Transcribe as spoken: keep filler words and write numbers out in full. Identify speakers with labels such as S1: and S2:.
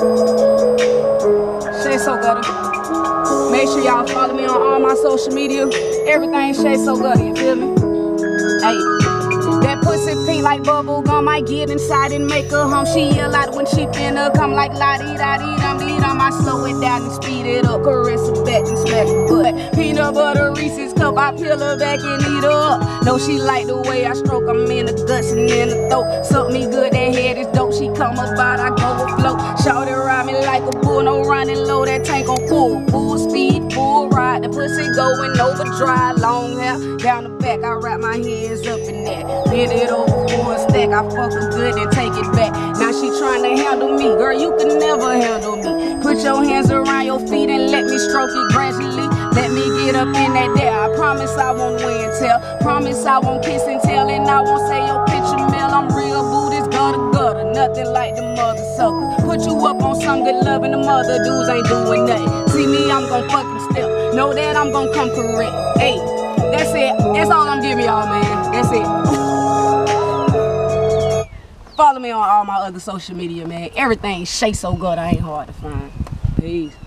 S1: Shay So Gutter. Make sure y'all follow me on all my social media. Everything Shay So Gutter, you feel me? Hey. That pussy pink like bubble gum, I get inside and make her hum. She yell out when she finna come like la dee da dee dum dee dum. I slow it down and speed it up, caress her back and smack her butt. Peanut butter Reese's cup, I peel her back and eat her up. No, she like the way I stroke, I'm in the guts and in the throat. Suck me good, that head is dope. She come about, I go afloat. Shout it ride me like a bull, no running low, that tank on full. Full speed, full ride, the pussy going overdrive. Long hair down the back, I wrap my hands up in that. Bend it over for a stack, I fuck her good and take it back. Now she tryna handle me, girl, you can never handle me. Put your hands around your feet and let me stroke it gradually. Let me get up in that there. I promise I won't win and tell. Promise I won't kiss and tell, and I won't say your picture mail. I'm real Buddhist, gutter gutter, nothing like the mother suckers. Put you up on some good love and the mother dudes ain't doing nothing. See me, I'm gon' fucking step. Know that I'm gon' come correct. Hey, that's it. That's all I'm giving y'all, man. That's it. Follow me on all my other social media, man. Everything Shay So Gutter, ain't hard to find. Peace.